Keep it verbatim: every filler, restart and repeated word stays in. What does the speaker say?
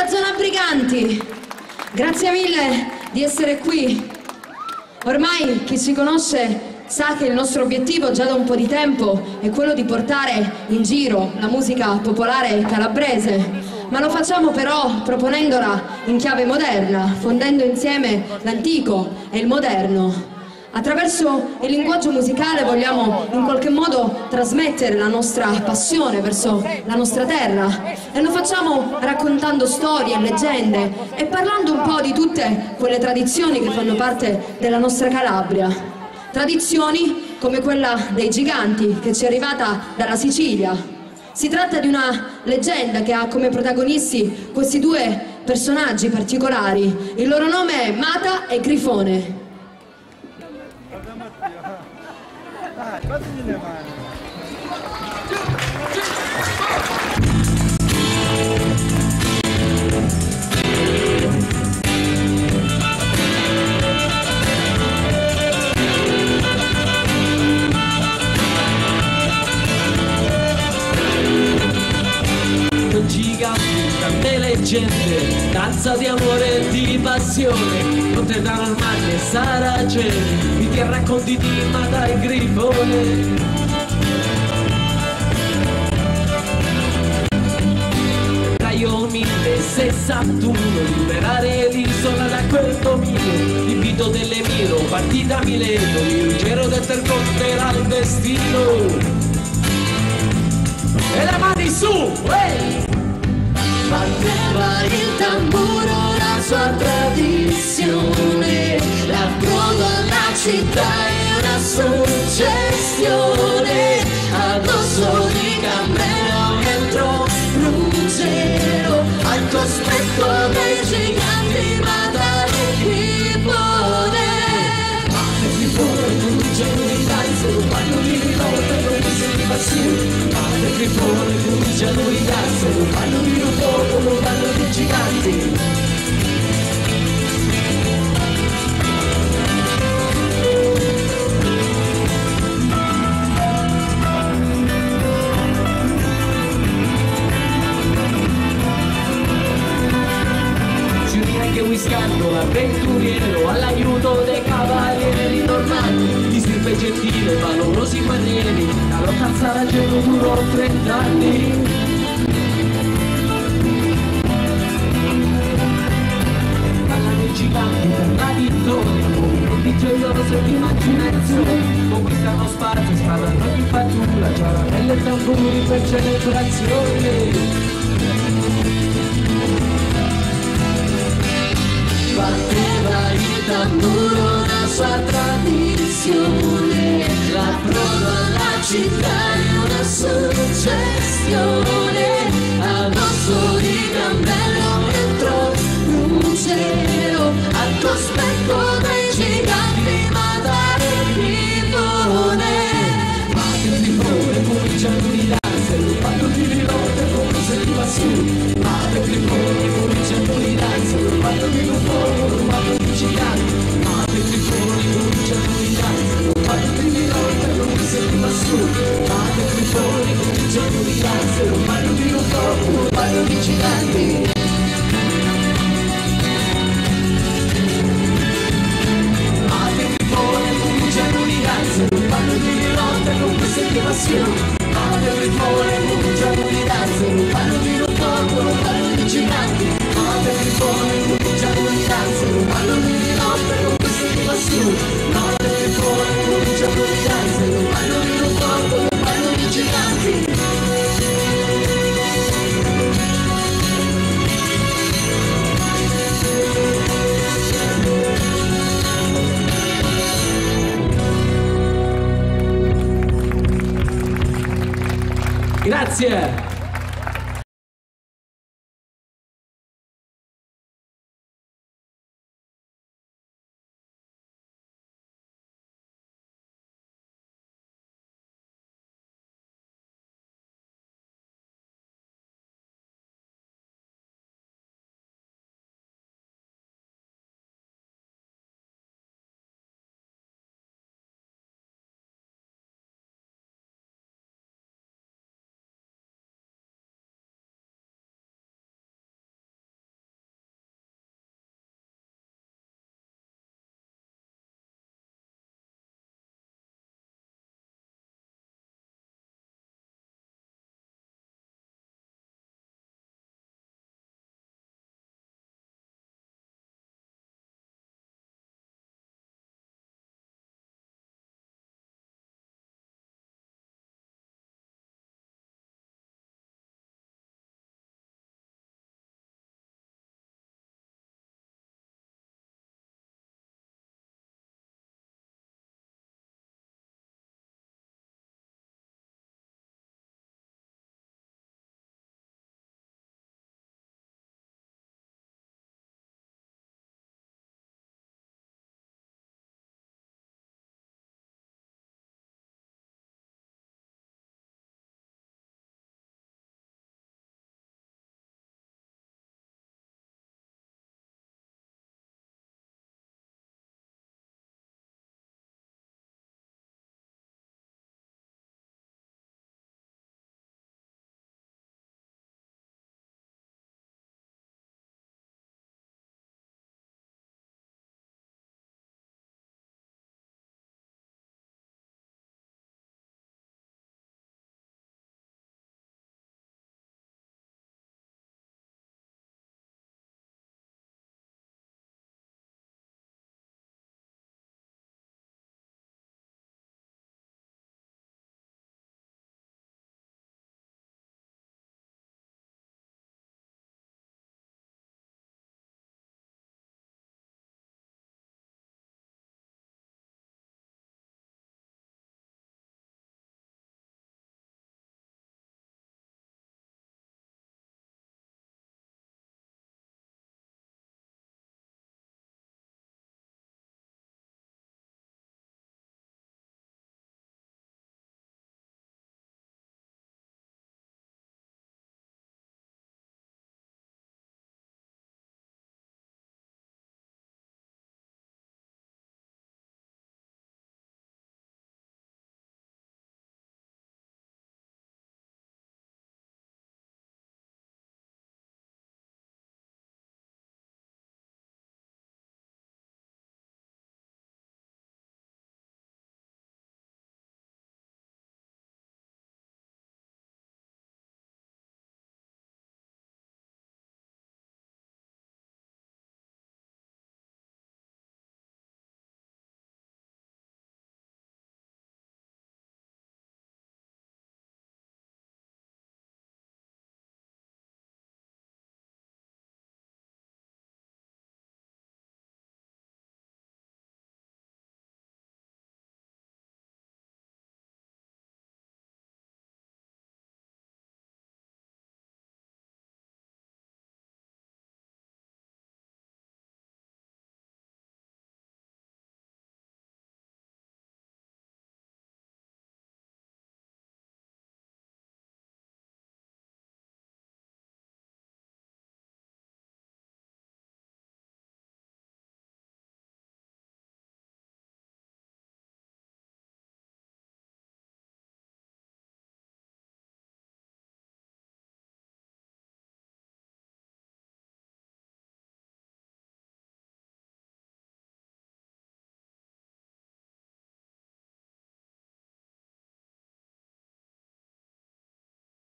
della zona Briganti, grazie mille di essere qui. Ormai chi ci conosce sa che il nostro obiettivo già da un po' di tempo è quello di portare in giro la musica popolare calabrese, ma lo facciamo però proponendola in chiave moderna, fondendo insieme l'antico e il moderno. Attraverso il linguaggio musicale vogliamo in qualche modo trasmettere la nostra passione verso la nostra terra e lo facciamo raccontando storie, leggende e parlando un po' di tutte quelle tradizioni che fanno parte della nostra Calabria. Tradizioni come quella dei giganti che ci è arrivata dalla Sicilia. Si tratta di una leggenda che ha come protagonisti questi due personaggi particolari. Il loro nome è Mata e Grifone. Giganti, tante leggende, danza di amore e di passione, monte da normali e saraceni, mi ti racconti di Mata e Grifone. Tra io millesessantuno, liberare l'isola da quel dominio, l'invito dell'Emiro, partita a Mileto, il ruggero del Terconterà il destino. E le mani su, ehi! Batteva il tamburo, la sua tradizione, l'approdo alla città è una suggestione, addosso di Cammero entrò Ruggero, al cospetto dei giganti Mata e Grifone. Mata e Grifone, cominciano di danze, un bagno di rivolta, promesse di passione. Mata e Grifone, cominciano di danze, un bagno di fuoco, un bagno di giganti. Che Wiscando, avventuriero, all'aiuto dei cavalieri normali, di stirpe gentile, valorosi guerrieri, la lotta al saraceno durò trent'anni. Parlano i giganti per la vittoria, movimenti gioiosi di immaginazione, conquistano spazio, sparano in fatura, già la pelle e tamburi per celebrazione. Batteva il tamburo, la sua tradizione, l'approdo alla città è una suggestione, addosso di Cammero entrò Ruggero, al cospetto dei giganti Mata e Grifone. Mata e Grifone cominciano di danze, un bando di rilotte con cose di passione. Mata e Grifone cominciano di danze, un bando di fuoco, un bando di giganti. Mata e Grifone cominciano di danze, un bando di rilotte con cose di passione. Mata e Grifone cominciano di danze, un bando di fuoco, un bando di giganti. Mata e Grifone cominciano di danze, un bando di rilotte con cose di passione. Mata e Grifone cominciano di danze, un bando di fuoco, un bando di giganti. Mata e Grifone cominciano di danze, un bando di rilotte con queste di passione. Mata e Grifone cominciano di danze, un bando di fuoco, un bando di giganti. Grazie!